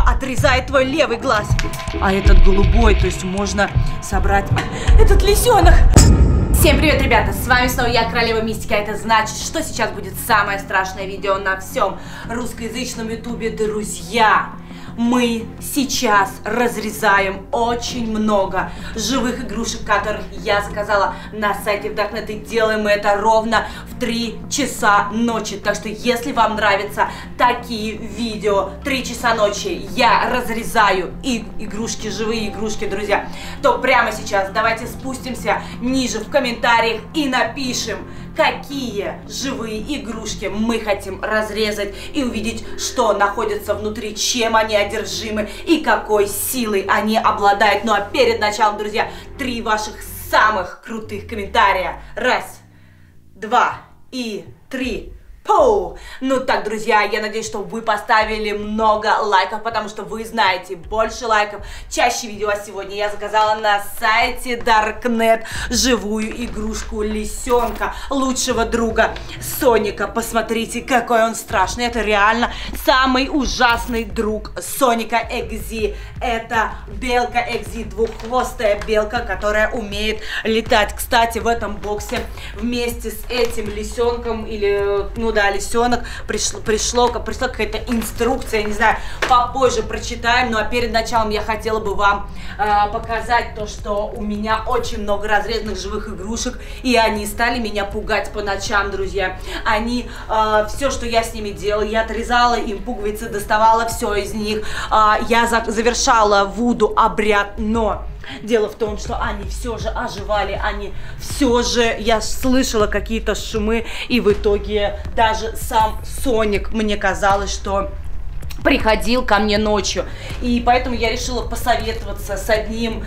отрезает твой левый глаз. А этот голубой, то есть можно собрать этот лисенок. Всем привет, ребята, с вами снова я, Королева Мистики, а это значит, что сейчас будет самое страшное видео на всем русскоязычном ютубе, друзья. Мы сейчас разрезаем очень много живых игрушек, которых я заказала на сайте в Darknet, и делаем мы это ровно в 3 часа ночи. Так что, если вам нравятся такие видео, 3 часа ночи я разрезаю и игрушки, живые игрушки, друзья, то прямо сейчас давайте спустимся ниже в комментариях и напишем, какие живые игрушки мы хотим разрезать и увидеть, что находится внутри, чем они одержимы и какой силой они обладают. Ну а перед началом, друзья, 3 ваших самых крутых комментария. 1, 2 и 3. Поу! Ну так, друзья, я надеюсь, что вы поставили много лайков, потому что вы знаете, больше лайков, чаще видео. А сегодня я заказала на сайте Darknet живую игрушку лисенка, лучшего друга Соника. Посмотрите, какой он страшный. Это реально самый ужасный друг Соника Экзи. Это белка Экзи, двуххвостая белка, которая умеет летать. Кстати, в этом боксе вместе с этим лисенком или, ну да, лисенок, пришла какая-то инструкция, не знаю, попозже прочитаем. Ну а перед началом я хотела бы вам показать то, что у меня очень много разрезанных живых игрушек, и они стали меня пугать по ночам, друзья. Они, все, что я с ними делала, я отрезала им пуговицы, доставала все из них, я завершала вуду обряд, но дело в том, что они все же оживали, они все же, я слышала какие-то шумы, и в итоге даже сам Соник, мне казалось, что приходил ко мне ночью. И поэтому я решила посоветоваться с одним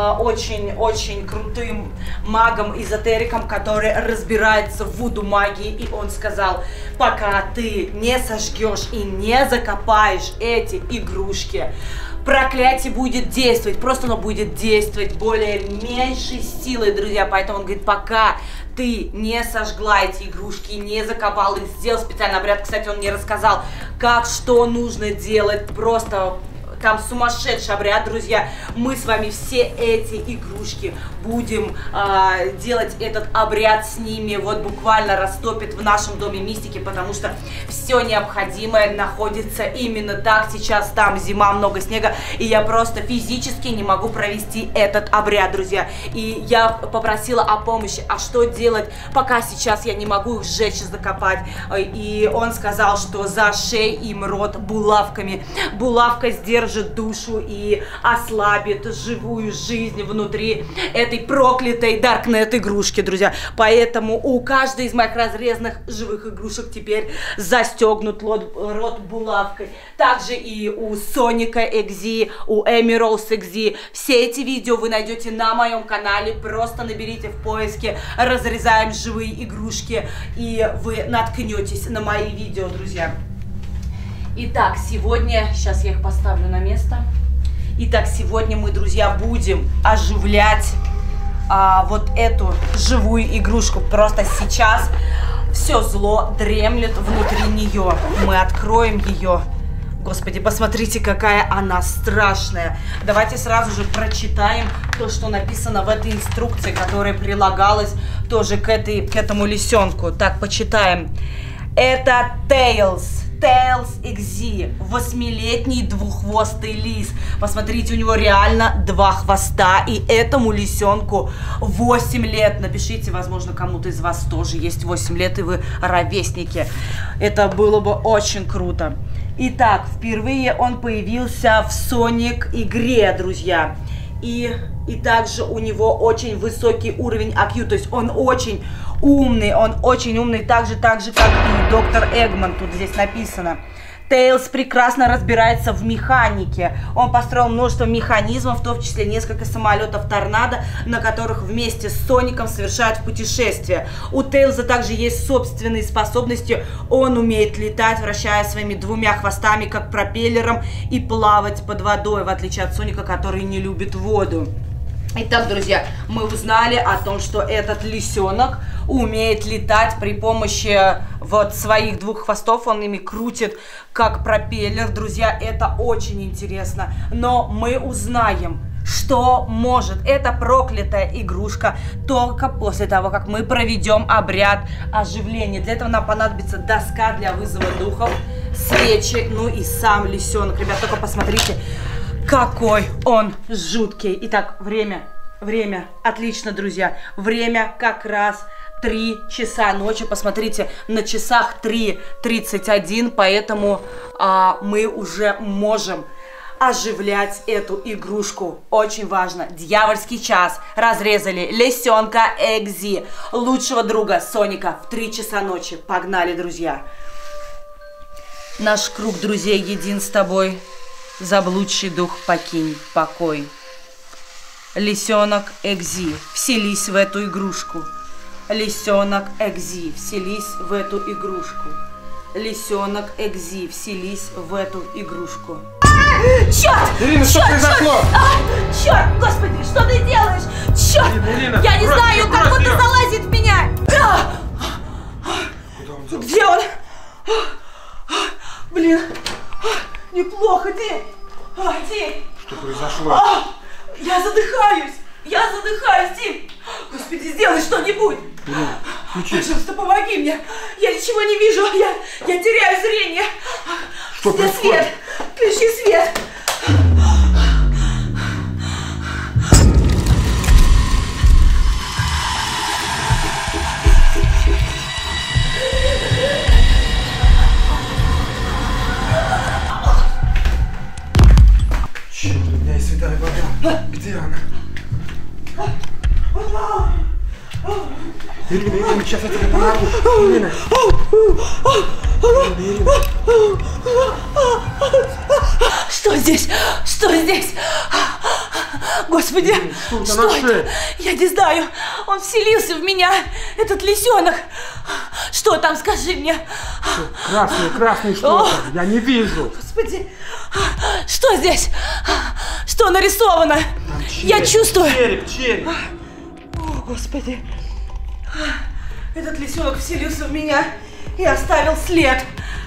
очень-очень крутым магом-эзотериком, который разбирается в вуду магии. И он сказал, пока ты не сожгешь и не закопаешь эти игрушки, проклятие будет действовать, просто оно будет действовать более меньшей силой, друзья. Поэтому он говорит, пока ты не сожгла эти игрушки, не закопал их, сделал специальный обряд. Кстати, он мне рассказал, как, что нужно делать, просто там сумасшедший обряд, друзья. Мы с вами все эти игрушки будем делать этот обряд с ними, вот буквально растопит в нашем доме мистики, потому что все необходимое находится именно так. Сейчас там зима, много снега, и я просто физически не могу провести этот обряд, друзья. И я попросила о помощи, а что делать, пока сейчас я не могу их сжечь и закопать. И он сказал, что зашей им рот булавками. Булавка сдержит душу и ослабит живую жизнь внутри этой проклятой Darknet игрушки, друзья. Поэтому у каждой из моих разрезанных живых игрушек теперь застегнут рот булавкой. Также и у Соника Экзи, у Эмиролс Экзи. Все эти видео вы найдете на моем канале. Просто наберите в поиске «Разрезаем живые игрушки», и вы наткнетесь на мои видео, друзья. Итак, сегодня, сейчас я их поставлю на место. Итак, сегодня мы, друзья, будем оживлять вот эту живую игрушку. Просто сейчас все зло дремлет внутри нее. Мы откроем ее. Господи, посмотрите, какая она страшная. Давайте сразу же прочитаем то, что написано в этой инструкции, которая прилагалась тоже к этому лисенку. Так, почитаем. Это Tails Экзи, 8-летний двуххвостый лис. Посмотрите, у него реально 2 хвоста, и этому лисенку 8 лет. Напишите, возможно, кому-то из вас тоже есть 8 лет, и вы ровесники. Это было бы очень круто. Итак, впервые он появился в Sonic игре, друзья. И также у него очень высокий уровень IQ, то есть он очень умный, так же, как и доктор Эггман, тут здесь написано. Тейлз прекрасно разбирается в механике. Он построил множество механизмов, в том числе несколько самолетов торнадо, на которых вместе с Соником совершают путешествия. У Тейлза также есть собственные способности. Он умеет летать, вращая своими 2 хвостами, как пропеллером, и плавать под водой, в отличие от Соника, который не любит воду. Итак, друзья, мы узнали о том, что этот лисенок умеет летать при помощи вот своих двух хвостов. Он ими крутит, как пропеллер. Друзья, это очень интересно. Но мы узнаем, что может эта проклятая игрушка только после того, как мы проведем обряд оживления. Для этого нам понадобится доска для вызова духов, свечи, ну и сам лисенок. Ребят, только посмотрите, какой он жуткий. Итак, время. Отлично, друзья. Время как раз 3 часа ночи. Посмотрите, на часах 3:31, поэтому мы уже можем оживлять эту игрушку. Очень важно. Дьявольский час. Разрезали лисенка Экзи, лучшего друга Соника, в 3 часа ночи. Погнали, друзья. Наш круг друзей един с тобой. Заблудший дух, покинь покой. Лисенок Экзи, вселись в эту игрушку. Лисенок Экзи, вселись в эту игрушку. Лисенок Экзи, вселись в эту игрушку. Черт! Ирина, что произошло? Черт, господи, что ты делаешь? Черт! Ирина, я не знаю, как будто залазит в меня. Где он? Блин, неплохо, Дим. Что произошло? Я задыхаюсь, Дим. Господи, сделай что-нибудь. Пожалуйста, помоги мне. Я ничего не вижу, я теряю зрение. Что происходит? Свет, включи свет. Черт, у меня есть святая вода. Где она? Ирина, сейчас я тебе помогу. Ирина. Что здесь? Господи, что это? Я не знаю. Он вселился в меня, этот лисенок. Что там, скажи мне? Красный что-то. Я не вижу. Господи, что здесь? Что нарисовано? Я чувствую. Череп. О, Господи. Этот лисенок вселился в меня и оставил след.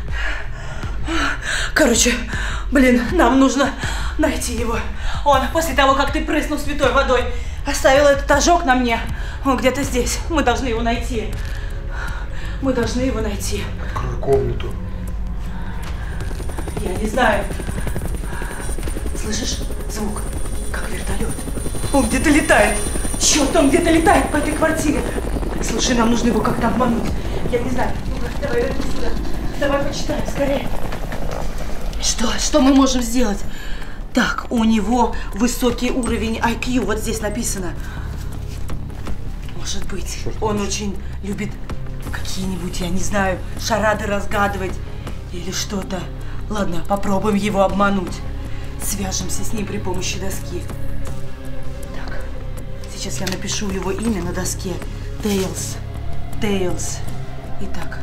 Короче, блин, нам нужно найти его. Он, после того, как ты прыснул святой водой, оставил этот ожог на мне. Он где-то здесь. Мы должны его найти. Открой комнату. Я не знаю. Слышишь звук? Как вертолет. Он где-то летает. Черт, он где-то летает по этой квартире. Слушай, нам нужно его как-то обмануть. Я не знаю. Ну-ка, давай вернись сюда. Давай почитаем, скорее. Что мы можем сделать? Так, у него высокий уровень IQ. Вот здесь написано. Может быть, он очень любит какие-нибудь, я не знаю, шарады разгадывать или что-то. Ладно, попробуем его обмануть. Свяжемся с ним при помощи доски. Так, сейчас я напишу его имя на доске. Тейлз. Итак.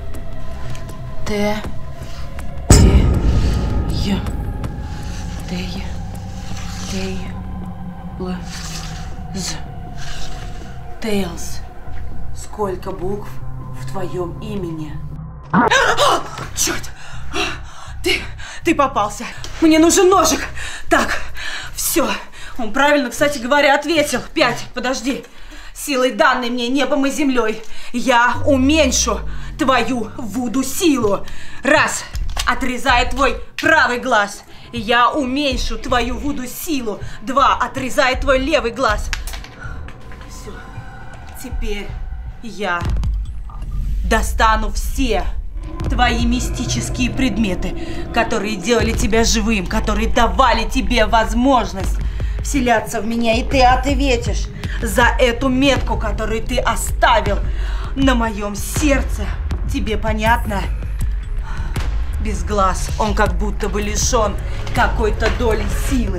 Тейлз. Сколько букв в твоем имени? Черт! Ты попался. Мне нужен ножик. Так, все. Он правильно, кстати говоря, ответил. 5, подожди. Силой, данной мне небом и землей, я уменьшу твою вуду-силу. 1. Отрезая твой правый глаз. Я уменьшу твою вуду-силу. 2. Отрезая твой левый глаз. Все. Теперь я достану все твои мистические предметы, которые делали тебя живым, которые давали тебе возможность вселяться в меня, и ты ответишь за эту метку, которую ты оставил на моем сердце. Тебе понятно? Без глаз он как будто бы лишен какой-то доли силы.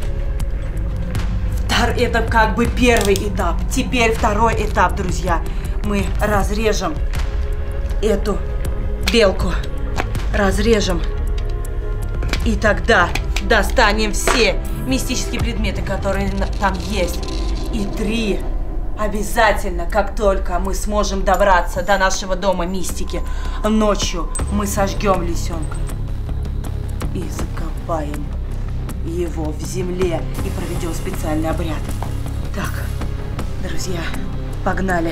Это как бы первый этап. Теперь второй этап, друзья. Мы разрежем эту белку. Разрежем. И тогда достанем все мистические предметы, которые там есть. И 3 Обязательно, как только мы сможем добраться до нашего дома мистики, ночью мы сожгем лисенка и закопаем его в земле и проведем специальный обряд. Так, друзья, погнали.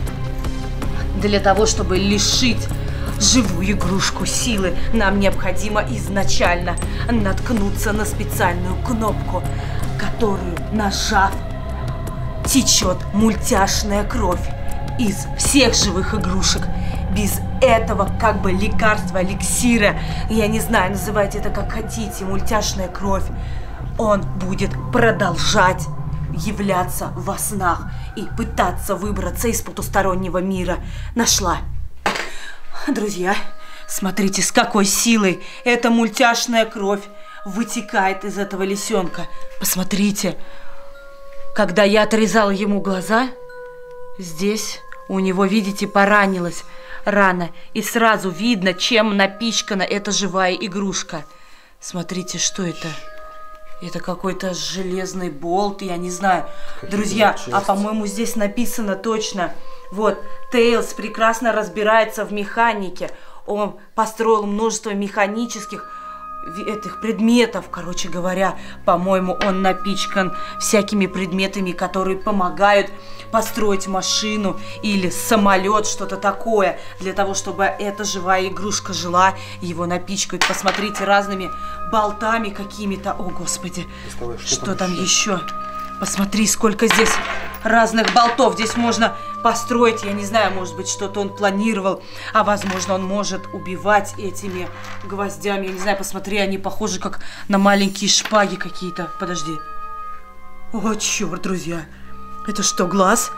Для того, чтобы лишить живую игрушку силы, нам необходимо изначально наткнуться на специальную кнопку, которую, нажав, течет мультяшная кровь из всех живых игрушек. Без этого как бы лекарства, эликсира, я не знаю, называйте это как хотите, мультяшная кровь, он будет продолжать являться во снах и пытаться выбраться из потустороннего мира. Нашла. Друзья, смотрите, с какой силой эта мультяшная кровь вытекает из этого лисенка. Посмотрите. Когда я отрезала ему глаза, здесь у него, видите, поранилась рана. И сразу видно, чем напичкана эта живая игрушка. Смотрите, что это? Это какой-то железный болт, я не знаю. Друзья, а по-моему здесь написано точно. Вот, Тейлз прекрасно разбирается в механике. Он построил множество механических этих предметов, короче говоря, по-моему, он напичкан всякими предметами, которые помогают построить машину или самолет, что-то такое, для того, чтобы эта живая игрушка жила, его напичкают. Посмотрите, разными болтами какими-то. О, Господи, что там еще? Посмотри, сколько здесь разных болтов. Здесь можно построить, я не знаю, может быть, что-то он планировал, а возможно, он может убивать этими гвоздями. Я не знаю, посмотри, они похожи как на маленькие шпаги какие-то. Подожди. О, черт, друзья. Это что, глаз?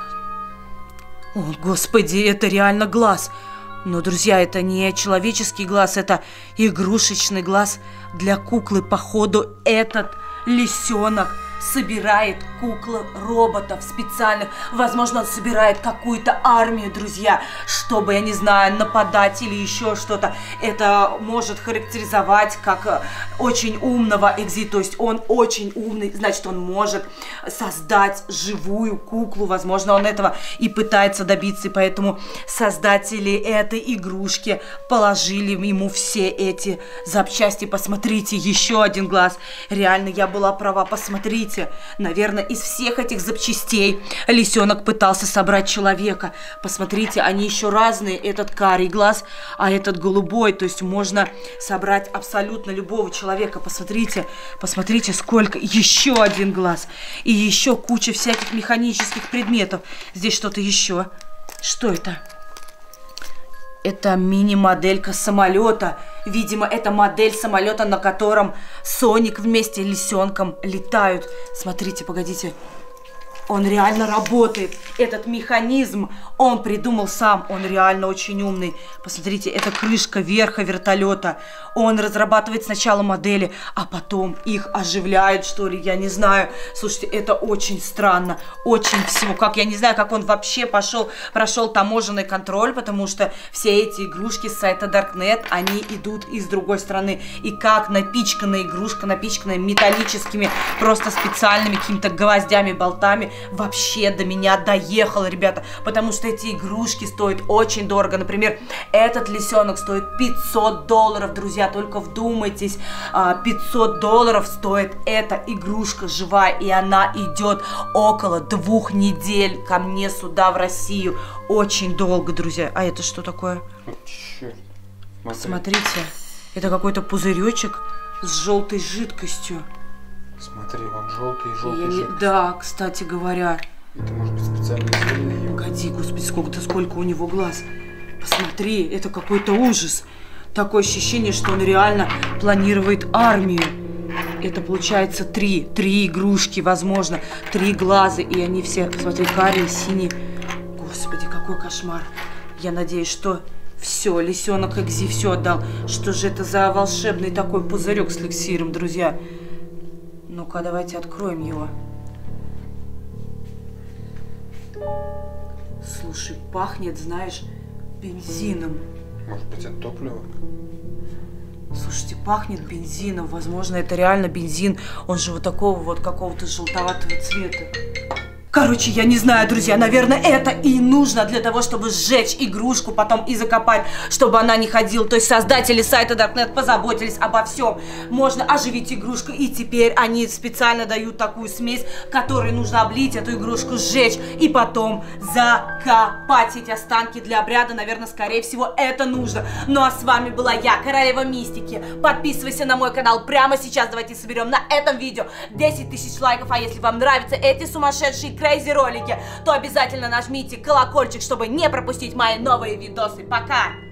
О, Господи, это реально глаз. Но, друзья, это не человеческий глаз, это игрушечный глаз для куклы. Походу, этот лисенок собирает кукол-роботов специальных. Возможно, он собирает какую-то армию, друзья, чтобы, я не знаю, нападать или еще что-то. Это может характеризовать как очень умного Экзи. То есть он очень умный, значит, он может создать живую куклу. Возможно, он этого и пытается добиться. И поэтому создатели этой игрушки положили ему все эти запчасти. Посмотрите, еще один глаз. Реально, я была права, посмотрите. Наверное, из всех этих запчастей лисенок пытался собрать человека. Посмотрите, они еще разные. Этот карий глаз, а этот голубой. То есть можно собрать абсолютно любого человека. Посмотрите, посмотрите, сколько. Еще один глаз. И еще куча всяких механических предметов. Здесь что-то еще. Что это? Это мини-моделька самолета. Видимо, это модель самолета, на котором Соник вместе с лисенком летают. Смотрите, погодите. Он реально работает. Этот механизм он придумал сам. Он реально очень умный. Посмотрите, это крышка верха вертолета. Он разрабатывает сначала модели, а потом их оживляет, что ли. Я не знаю. Слушайте, это очень странно. Очень всего. Как я не знаю, как он вообще прошел таможенный контроль, потому что все эти игрушки с сайта Darknet, они идут из другой страны. И как напичканная игрушка, напичканная металлическими, просто специальными какими-то гвоздями, болтами, вообще до меня доехало, ребята, потому что эти игрушки стоят очень дорого. Например, этот лисенок стоит $500, друзья, только вдумайтесь, $500 стоит эта игрушка живая, и она идет около 2 недель ко мне сюда, в Россию. Очень долго, друзья. А это что такое? Черт. Смотрите, это какой-то пузыречек с желтой жидкостью. Смотри, он желтый и желтый жидкость. Да, кстати говоря. Это может быть специально сделано. Погоди, господи, сколько у него глаз. Посмотри, это какой-то ужас. Такое ощущение, что он реально планирует армию. Это получается 3 игрушки, возможно, 3 глаза, и они все, посмотри, карие, синие. Господи, какой кошмар. Я надеюсь, что все, лисенок Экзи все отдал. Что же это за волшебный такой пузырек с эликсиром, друзья? Ну-ка, давайте откроем его. Слушай, пахнет, знаешь, бензином. Может быть, от топлива? Слушайте, пахнет бензином. Возможно, это реально бензин. Он же вот такого вот какого-то желтоватого цвета. Короче, я не знаю, друзья, наверное, это и нужно для того, чтобы сжечь игрушку потом и закопать, чтобы она не ходила. То есть создатели сайта Darknet позаботились обо всем. Можно оживить игрушку, и теперь они специально дают такую смесь, которой нужно облить эту игрушку, сжечь и потом закопать эти останки для обряда. Наверное, скорее всего, это нужно. Ну а с вами была я, Королева Мистики. Подписывайся на мой канал прямо сейчас. Давайте соберем на этом видео 10 тысяч лайков. А если вам нравятся эти сумасшедшие крейзи ролики, то обязательно нажмите колокольчик, чтобы не пропустить мои новые видосы. Пока!